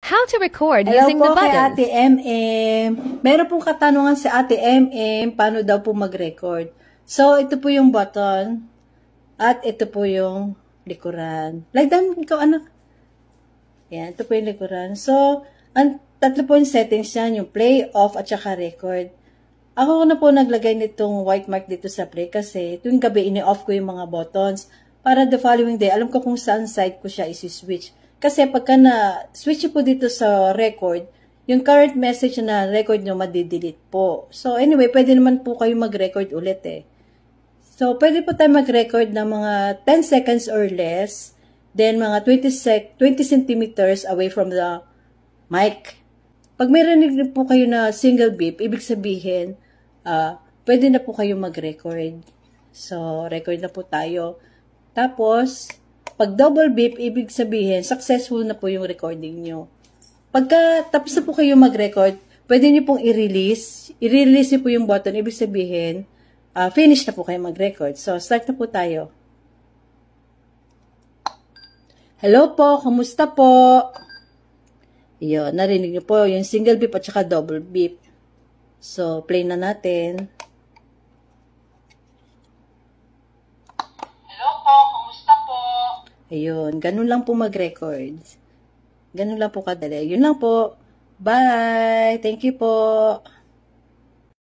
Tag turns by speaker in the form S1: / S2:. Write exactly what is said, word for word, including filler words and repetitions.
S1: How to record
S2: Hello
S1: using the
S2: po kay
S1: buttons.
S2: Ate M M. Meron pong katanungan si Ate M M, paano daw po mag-record. So, ito po yung button. At ito po yung likuran. Like down, ikaw anak. Yan, ito po yung likuran. So, ang tatlo po yung settings yan, yung play, off, at saka record. Ako na po naglagay nitong white mark dito sa play kasi tuwing gabi ini-off ko yung mga buttons para the following day, alam ko kung saan side ko siya isi-switch. Kasi pagka na-switch po dito sa record, yung current message na record nyo, madidelete po. So anyway, pwede naman po kayo mag-record ulit eh. So pwede po tayo mag-record ng mga ten seconds or less, then mga twenty, sec twenty centimeters away from the mic. Pag may rinig po kayo na single beep, ibig sabihin, uh, pwede na po kayo mag-record. So, record na po tayo. Tapos, pag double beep, ibig sabihin, successful na po yung recording nyo. Pagka tapos na po kayo mag-record, pwede nyo pong i-release. I-release nyo po yung button, ibig sabihin, uh, finish na po kayo mag-record. So, start na po tayo. Hello po, kamusta po? Yun, narinig nyo po yung single beep at saka double beep. So, play na natin.
S3: Hello po, kumusta po?
S2: Ayun, ganun lang po mag-record. Ganun lang po kadali. Yun lang po. Bye! Thank you po.